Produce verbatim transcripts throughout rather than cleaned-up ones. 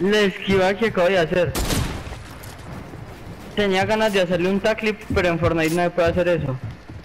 La esquiva que acabo de hacer. Tenía ganas de hacerle un taclip, pero en Fortnite no me puede hacer eso.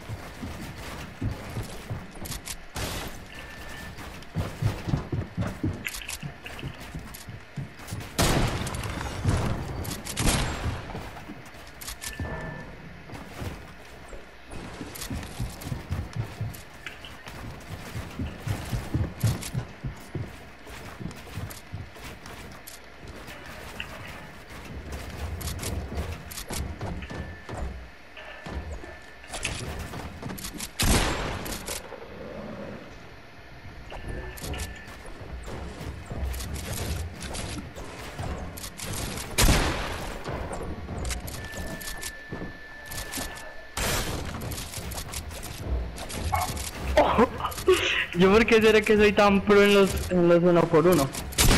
Yo por qué será que soy tan pro en los, en los uno por uno.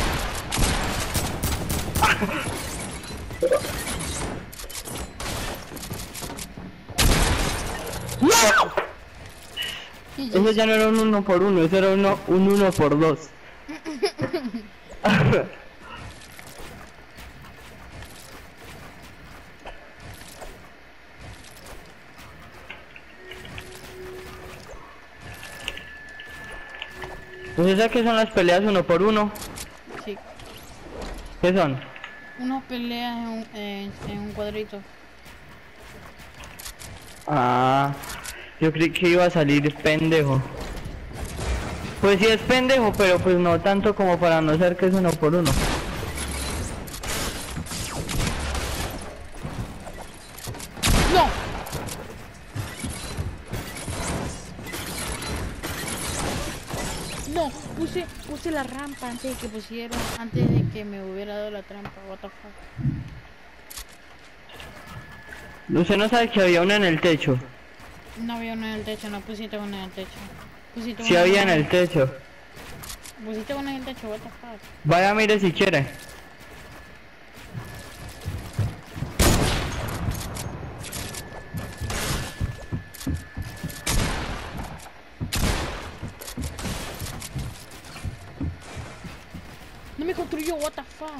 ¡No! Eso ya no era un uno por uno, eso era uno, un uno por dos. ¿Usted sabe qué son las peleas uno por uno? Sí. ¿Qué son? Unas peleas en un, en, en un cuadrito. Ah, yo creí que iba a salir pendejo. Pues sí es pendejo, pero pues no tanto como para no ser que es uno por uno. ¡No! No, puse, puse la rampa antes de que pusieron, antes de que me hubiera dado la trampa, what the fuck. Usted no sabe que había una en el techo. No había una en el techo, no pusiste una en el techo. Pusiste Sí una había en el techo. Pusiste una en el techo, what the fuck. Vaya, mire si quiere. No me construyó, what the fuck.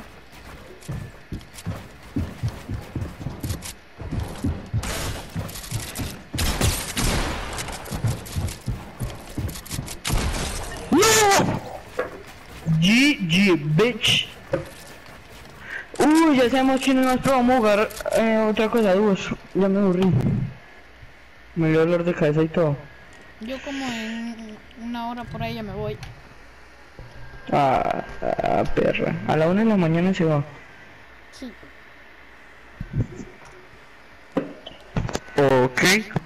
G G, bitch. Uy, ya sabemos quién más, pero vamos a jugar eh, otra cosa, dúos. Ya me aburrí. Me dio dolor de cabeza y todo. Yo como en una hora por ahí ya me voy. Ah, ah, perra. A la una de la mañana se va. Sí. Ok.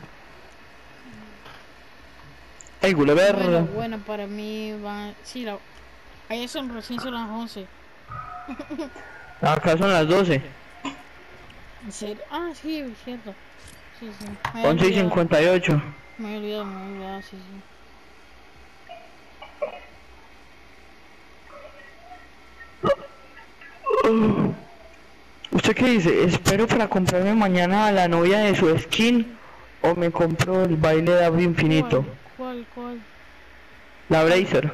Ey, Gulliver. Bueno, bueno, para mí va... Sí, la... Ahí son recién son las once. Acá son las doce. ¿En serio? Ah, sí, es cierto. Sí, sí. Me había once y olvidado. cincuenta y ocho. Me había olvidado, me había olvidado, sí, sí. ¿Usted qué dice? ¿Espero para comprarme mañana a la novia de su skin o me compro el baile de Abri Infinito? ¿Cuál, cuál, cuál? La Bracer.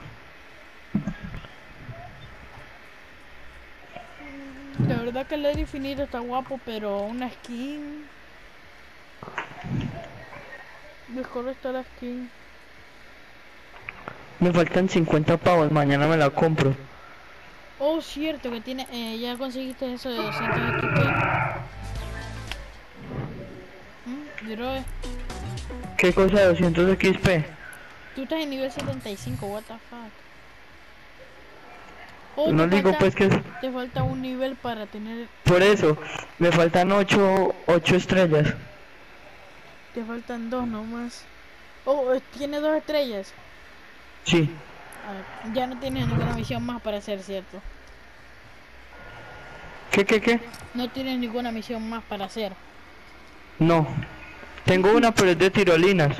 La verdad que el Lady Infinito está guapo, pero una skin... Mejor está la skin. Me faltan cincuenta pavos, mañana me la compro. Oh, cierto, que tiene... Eh, ya conseguiste eso de doscientos X P. ¿Mm? Droe. ¿Qué cosa de doscientos X P? Tú estás en nivel setenta y cinco, what the fuck. Oh, No te digo falta, pues que es... te falta un nivel para tener... Por eso, me faltan ocho, ocho estrellas. Te faltan dos nomás. Oh, eh, tiene dos estrellas. Sí. Ah, ya no tienes ninguna misión más para hacer, ¿cierto? ¿Qué, qué, qué? No tienes ninguna misión más para hacer. No. Tengo una, pero es de tirolinas.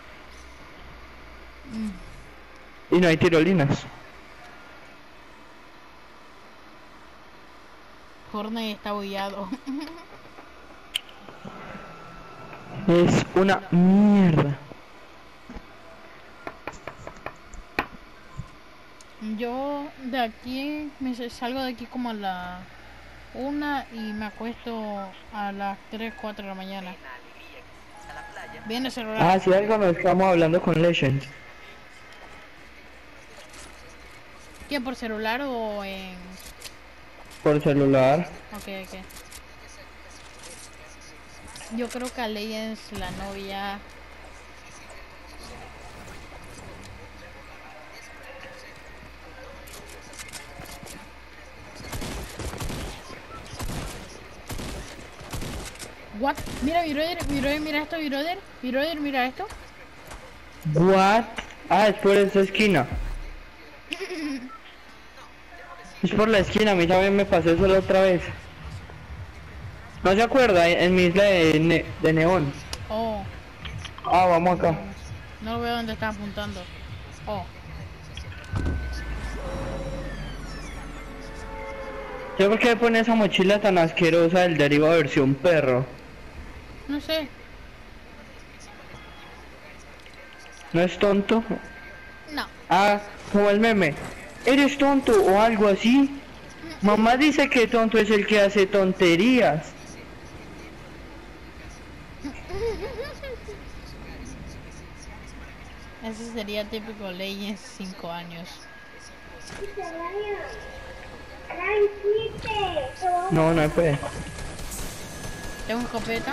Mm. Y no hay tirolinas. Fortnite está bugueado. Es una mierda. Yo de aquí, me sa- salgo de aquí como a la una y me acuesto a las tres, cuatro de la mañana. Viene el celular. Ah, sí, algo nos estamos hablando con Legends. ¿Qué, por celular o en...? Por celular. Ok, ok. Yo creo que a Legends, la novia... What? Mira, mi brother, mi brother, mira esto, mi brother. Mi brother, mira esto. What? Ah, es por esa esquina. Es por la esquina, a mí también me pasó eso la otra vez. ¿No se acuerda? En mi isla de, ne de neón. Oh, Ah, vamos acá. no veo dónde está apuntando. Oh, ¿Yo por qué pone esa mochila tan asquerosa del Deriva versión perro? no sé. ¿No es tonto? No. Ah, como el meme. ¿Eres tonto o algo así? Mamá dice que tonto es el que hace tonterías. Ese sería típico Legends cinco años. No, no puede. Tengo escopeta.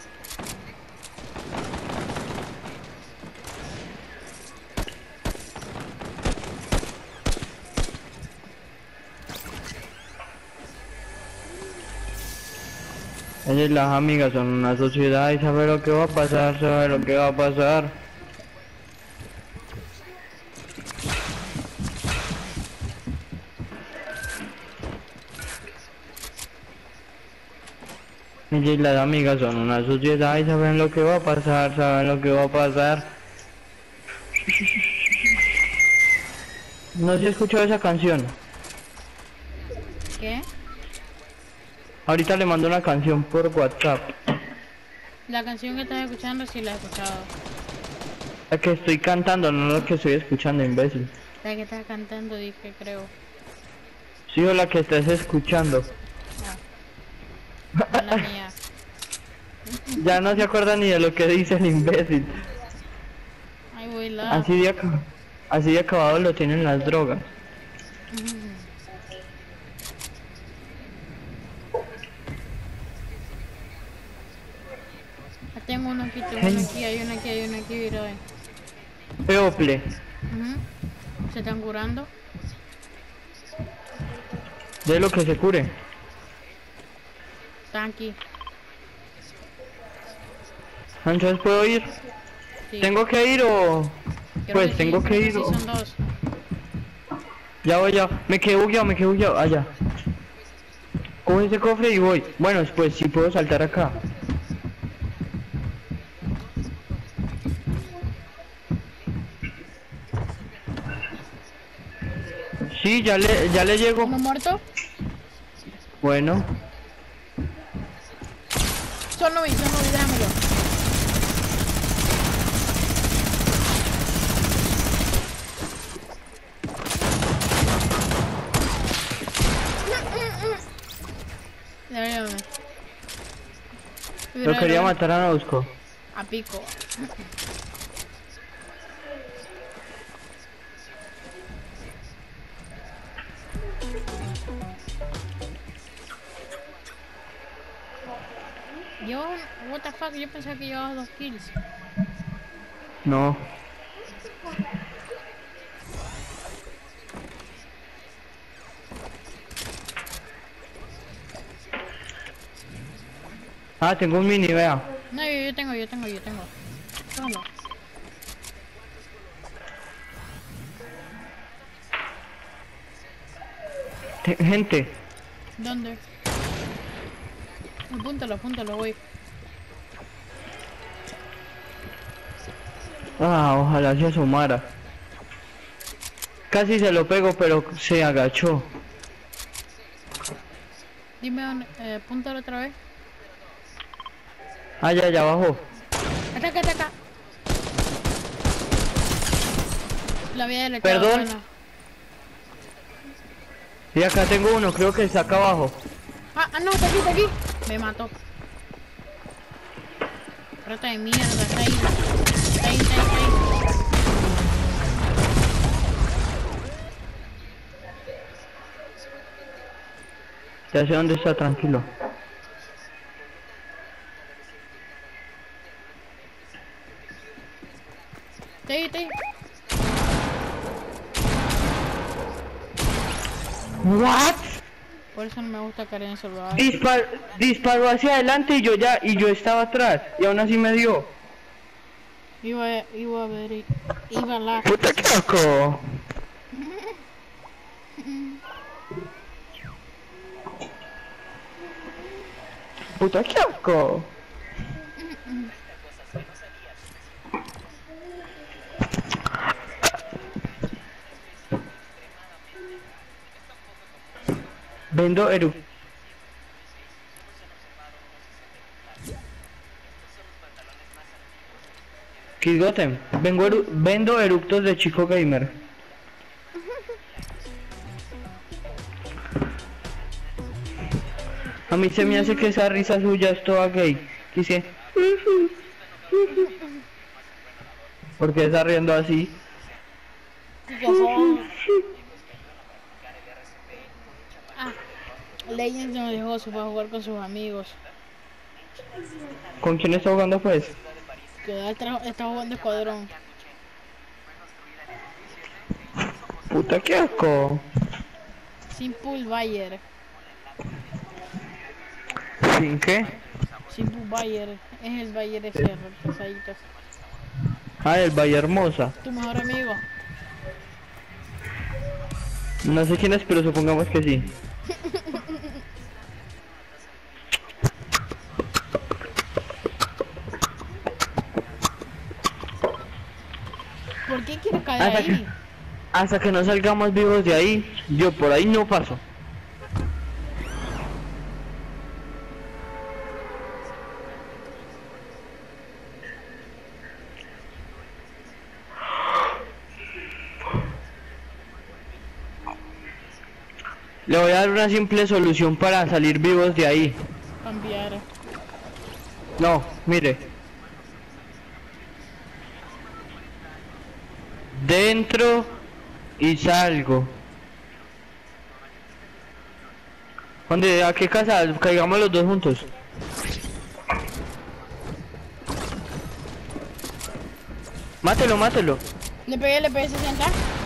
Ellas las amigas son una sociedad y sabe lo que va a pasar, sabe lo que va a pasar. Ellas y las amigas son una sociedad y saben lo que va a pasar, saben lo que va a pasar. No se escuchó esa canción. ¿Qué? Ahorita le mando una canción por WhatsApp. La canción que estás escuchando sí la he escuchado. La que estoy cantando, no la que estoy escuchando, imbécil. La que estás cantando, dije, creo. Sí, o la que estás escuchando. No, la mía. Ya no se acuerda ni de lo que dice el imbécil. Ahí voy la. Así de, ac- así de acabado lo tienen las drogas. Ah, tengo uno aquí, tengo uno aquí, hay uno aquí, hay uno aquí, mira, ven. People, Ujú. Se están curando. de lo que se cure. Están aquí. Entonces puedo ir. Sí. ¿Tengo que ir o...? Creo Pues sí, tengo que creo ir sí o... son dos. Ya voy, ya. Me quedé bugueado, me quedé bugueado. Allá. Coge ese cofre y voy. Bueno, pues si puedo saltar acá. Sí, ya le, ya le llego. ¿Uno muerto? Bueno. Solo vi, solo vi, dámelo. Dame, Lo quería matar a Nausco. A pico. Yo, what the fuck, yo pensaba que llevaba dos kills. No. Ah, tengo un mini, vea. No, yo, yo tengo, yo tengo, yo tengo. Tómalo. Te- gente. ¿Dónde? Apúntalo, apúntalo, voy. Ah, ojalá se asomara. Casi se lo pego, pero se agachó. Dime dónde, eh, apúntalo otra vez. Ah, ya, ya bajó. Ataca, ataca. La vida del Perdón. bueno. Y acá tengo uno, creo que está acá abajo. Ah, ah, no, está aquí, está aquí. Me mató. Rata de mierda, está ahí. Está ahí, está ahí, está ahí. Ya sé dónde está, tranquilo. Está ahí, está ahí. What? Por eso no me gusta caer en el celular. Dispar disparó hacia adelante y yo ya, y yo estaba atrás, y aún así me dio. Iba, iba a ver, iba a la... Puta que asco. Puta que asco. Vendo eru. Kidgotem, vengo eru vendo eructos de Chico Gamer. A mí se me hace que esa risa suya es toda gay. Dice. ¿Por qué está riendo así? Ah, Legends no dejó, se fue a jugar con sus amigos. ¿Con quién está jugando pues? Que está, está jugando escuadrón. Puta que asco. Simple Bayer. ¿Sin qué? Simple Bayer. Es el Bayer ese, pesadito. Ah, el Valle Hermosa. Tu mejor amigo. No sé quién es, pero supongamos que sí. ¿Por qué quieres caer Hasta ahí? que, hasta que no salgamos vivos de ahí, yo por ahí no paso. Le voy a dar una simple solución para salir vivos de ahí. Cambiar. No, mire. Dentro y salgo. ¿Dónde? ¿A qué casa? Caigamos los dos juntos. Mátelo, mátelo. Le pegué, le pegué sesenta.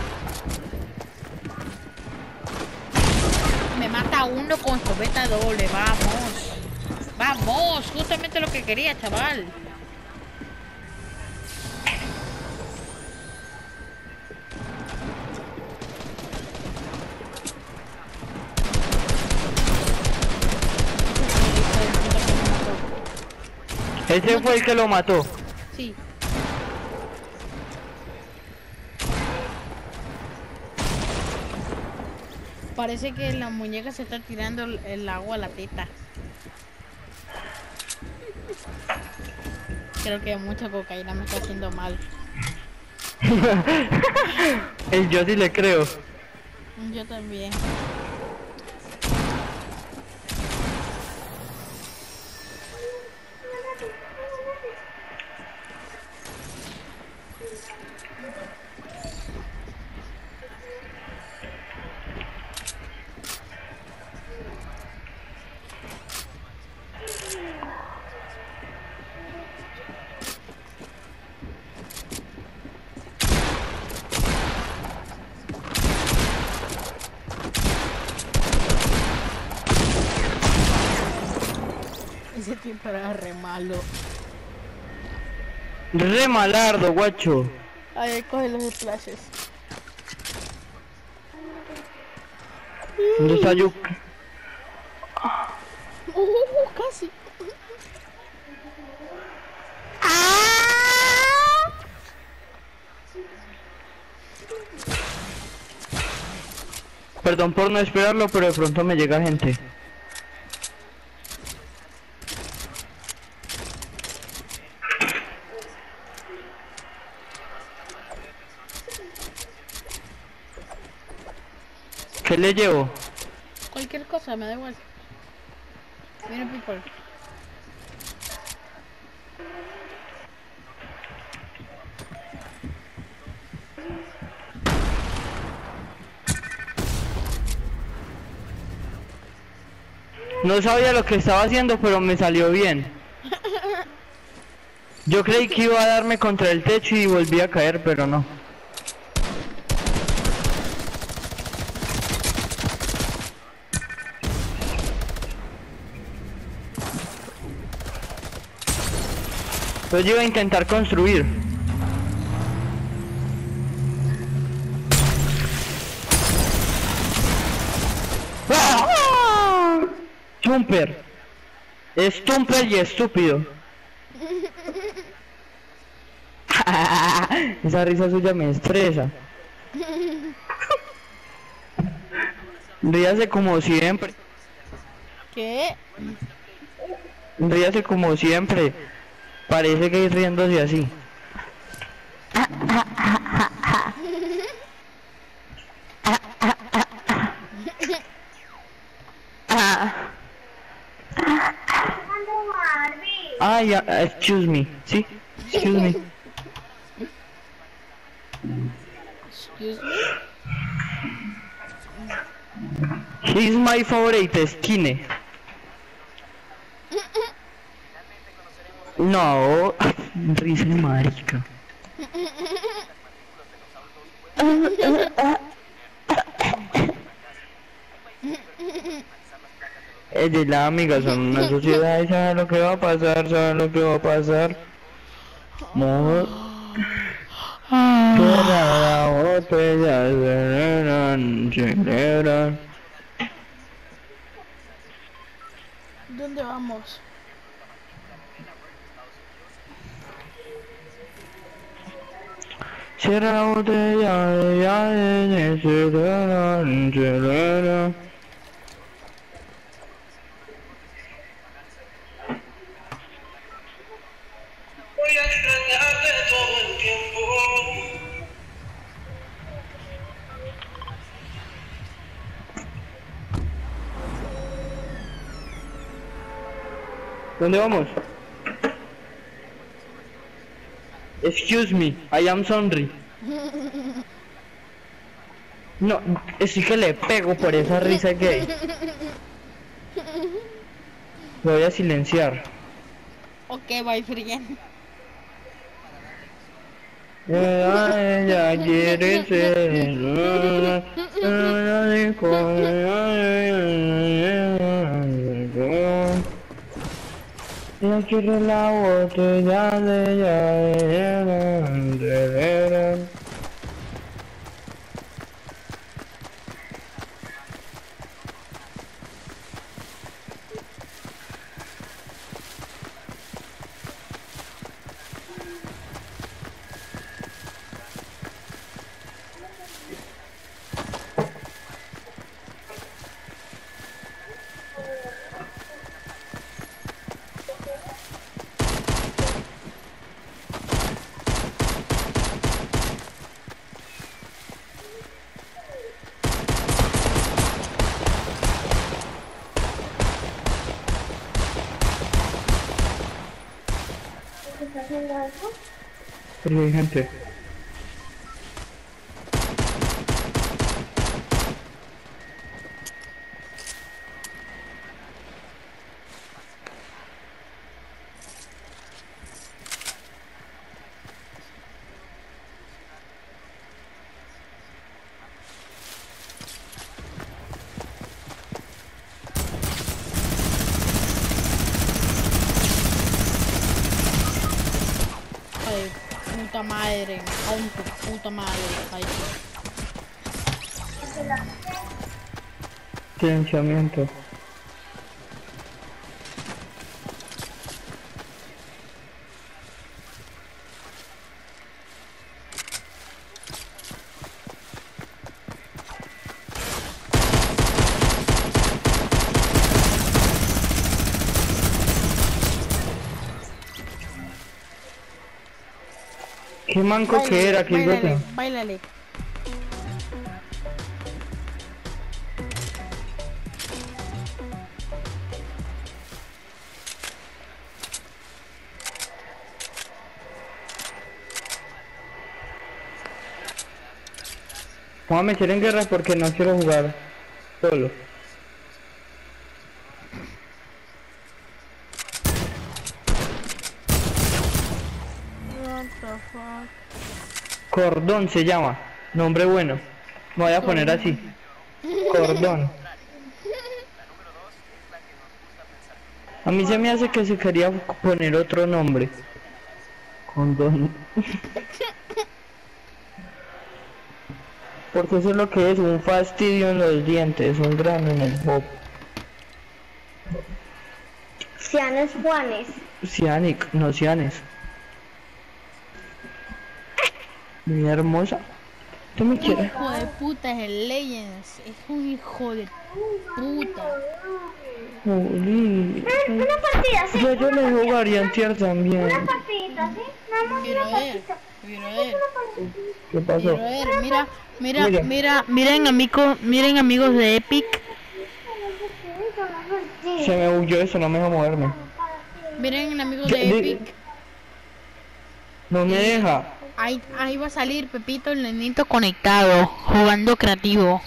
Me mata uno con escopeta doble, vamos. Vamos, justamente lo que quería, chaval. Ese fue el que lo mató. Sí. Parece que la muñeca se está tirando el, el agua a la teta. Creo que mucha cocaína me está haciendo mal. El yo sí le creo. Yo también. Ese tipo era re malo. Re malardo, guacho. Ay, coge los splashes. ¿Dónde está yo? Uh, casi. Perdón por no esperarlo, pero de pronto me llega gente. ¿Qué le llevo? cosa, me da igual. Viene people. No sabía lo que estaba haciendo, pero me salió bien. Yo creí que iba a darme contra el techo y volví a caer, pero no. Entonces yo iba a intentar construir. ¡Ah! Jumper. Stumper y estúpido. Esa risa suya me estresa. Ríase como siempre. ¿Qué? Ríase como siempre. Parece que ir riéndose así. Ah, ya, yeah, excuse me. Sí, excuse me. Excuse me. He's my favorite skin. No, risa de marica. Es de la amiga, son una sociedad y saben lo que va a pasar, saben lo que va a pasar. No. Cierra la botella, celebran, celebran. ¿Dónde vamos? Cierra la botella, ya de celebran, celebran. Voy a extrañarte todo el tiempo. ¿Dónde vamos? Excuse me, I am sorry. No, sí que le pego por esa risa gay. Lo voy a silenciar. Ok, bye, friend. Ella quiere ser. Ella quiere la botella de ella. ¿Está haciendo algo? Porque hay gente. Ay, puta madre, me cago en tu puta madre. Ay, Silenciamiento. ¿Qué manco que era? ¿Qué báilale, idiota? báilale. Voy a meter en guerra porque no quiero jugar solo. What the fuck. Cordón se llama. Nombre bueno. Me voy a poner así. Cordón. A mí se me hace que se quería poner otro nombre. Cordón. Porque eso es lo que es, un fastidio en los dientes, un grano en el pop. Cianes Juanes. Cianic, no cianes. Mi hermosa. ¿Tú me quieres? Hijo de puta es el Legends. Es un hijo de puta. Jolín. Una partida, sí. Yo, yo una le partida, jugaría una- antier también. Una partidita, ¿sí? Nada más Quiero una ver, partida. quiero ver, ¿Qué pasó? quiero ver. Mira, mira, Mira. mira, miren amigos, miren amigos de Epic. Se me huyó eso, no me deja moverme. Miren amigos ¿Qué? de De- Epic. No me deja. Ahí, ahí va a salir Pepito el nenito conectado, jugando creativo.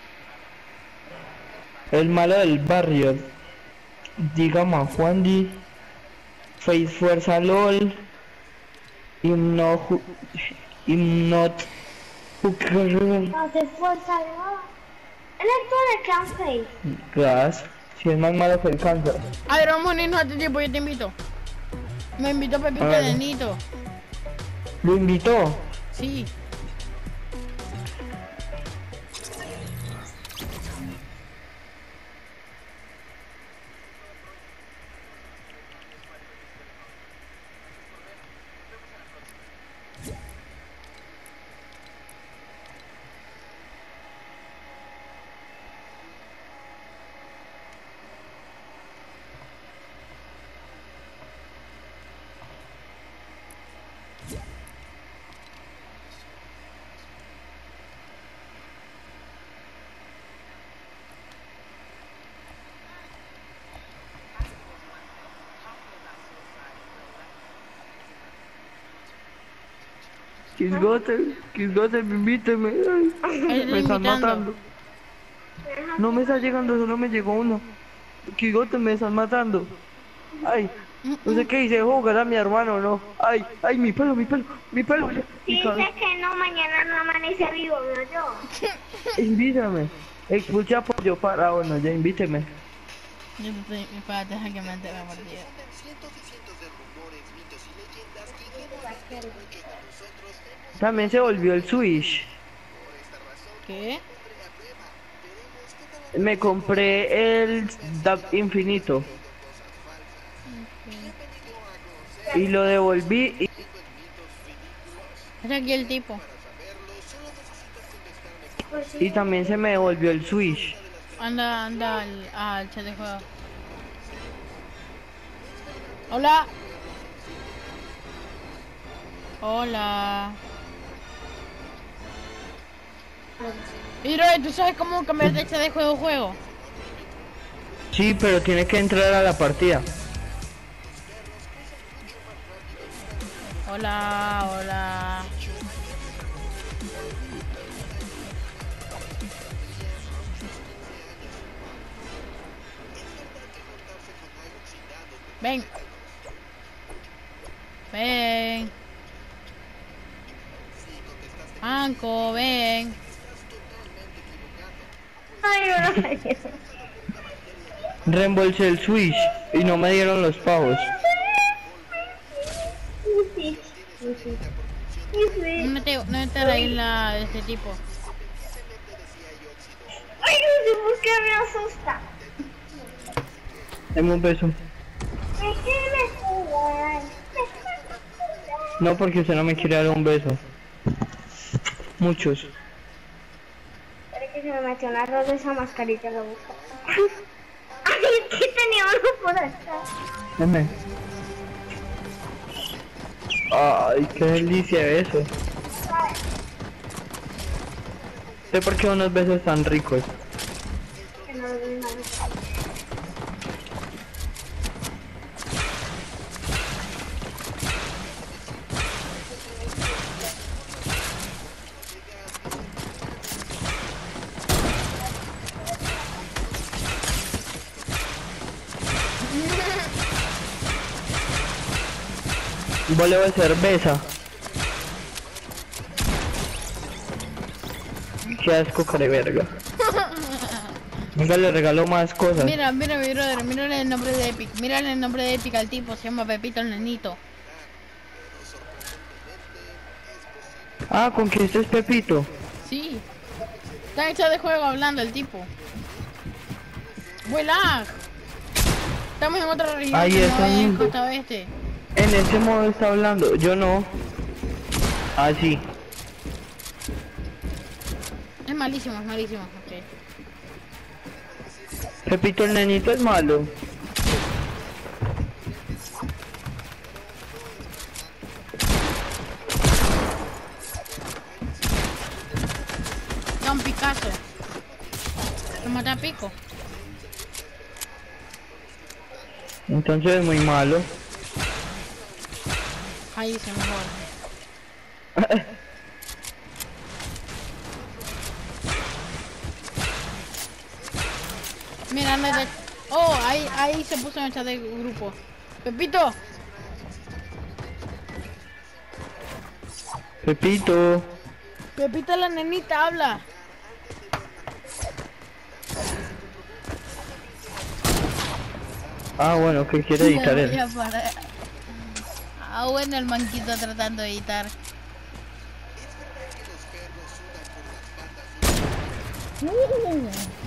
El malo del barrio. Digamos Juan Di. Face Fuerza LOL. Himno. Ju- Himnot. Juc- Hace fuerza, ¿no? El actor de Clan Face. Gas. Si es más malo que el cáncer. A ver, vamos a unirnos a este tiempo, yo te invito. Me invitó Pepito A ver. el nenito. Lo invitó. Sí. Quisgote, Quisgote, invíteme. Ay, Ahí me estoy están invitando. matando. No me está llegando, solo me llegó uno. Quisgote, me están matando. Ay, no sé qué hice, jugar a mi hermano, no. Ay, ay, mi pelo, mi pelo, mi pelo. Mi Dice cabeza. que no, mañana no amanece vivo, ¿no? Yo. Invítame. Escucha apoyo para bueno, ya invíteme. Yo te estoy, espérate, deja que me entre la partida. También se volvió el Switch. ¿Qué? Me compré el D A B infinito. Y lo devolví y Es aquí el tipo. Pues sí. Y también se me devolvió el Switch. Anda, anda al, al chat de juego. Hola. Hola. Mira, ¿tú sabes cómo cambiar de chat de juego a juego? Sí, pero tiene que entrar a la partida. Hola, hola. Ven. Ven. Anco, ven. Ay, no, no. Reembolsé el Switch y no me dieron los pavos. Sí, sí, sí. Sí. No te, no te la isla de este tipo. Ay, no sé por qué me asusta. Dame un beso. Déjeme jugar. No, porque usted no me quiere dar un beso. Muchos. Espera que se me metió una rosa de esa mascarita en la boca. Ay, es que tenía uno por acá. Dame. Ay, qué delicia eso. Sé por qué unos besos tan ricos. Que no lo veo nada. Un boleo de cerveza. Qué asco, care verga. Venga, le regaló más cosas. Mira, mira, mi brother, mira el nombre de Epic. Mira el nombre de Epic al tipo, se llama Pepito el nenito. Ah, ¿con quién es Pepito? Sí. Está hecho de juego hablando el tipo. ¡Vuela! Estamos en otra región. Ahí que está no es mismo. costa oeste. En ese modo está hablando, yo no. Ah, sí. Es malísimo, es malísimo. Okay. Pepito el nenito es malo. Da un Picasso. Lo mata a pico. Entonces es muy malo. Ahí se mejor. Mira, no es de... Oh, ahí, ahí se puso en el chat de grupo. Pepito. Pepito. Pepito la nenita habla. Ah, bueno, que quiere editar Me voy él. a parar. Ah, bueno, el manquito tratando de editar. Uh.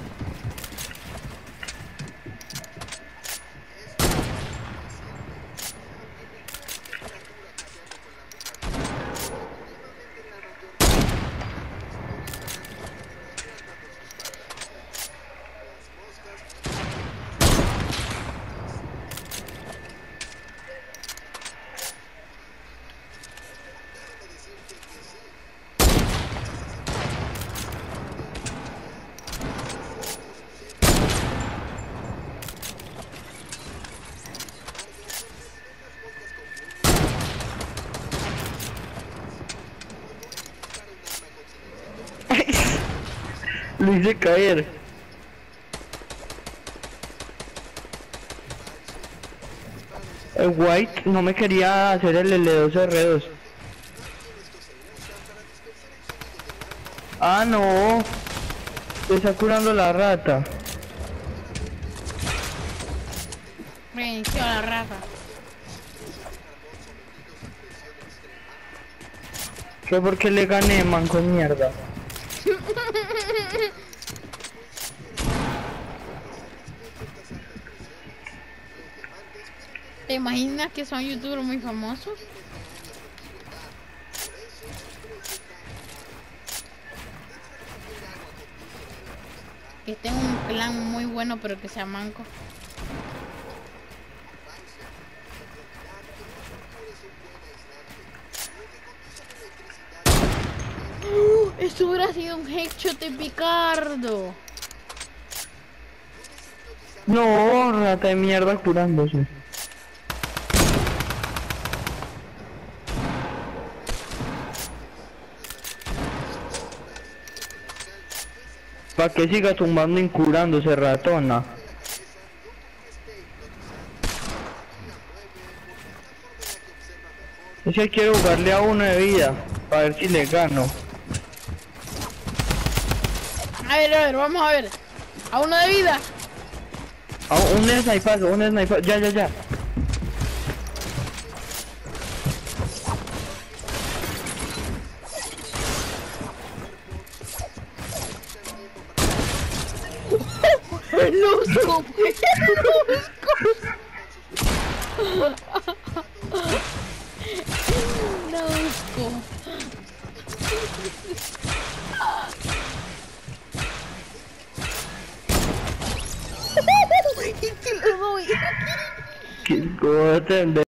Lo hice caer. El White no me quería hacer el L dos R dos. Ah, no. Se está curando la rata. Me inició la rata. ¿Qué por qué le gané, man, con mierda? ¿Te imaginas que son youtubers muy famosos? Que estén en un plan muy bueno pero que sea manco. ¡Uh! Eso hubiera sido un headshot de Picardo. No, rata de mierda curándose. Pa' que siga tumbando y curándose, ratona. Es que quiero jugarle a uno de vida, para ver si le gano. A ver, a ver, vamos a ver. A uno de vida. A un sniper, un sniper, ya, ya, ya. ¡Luzco! ¡Luzco! ¡Y te lo doy! ¿Qué cosa?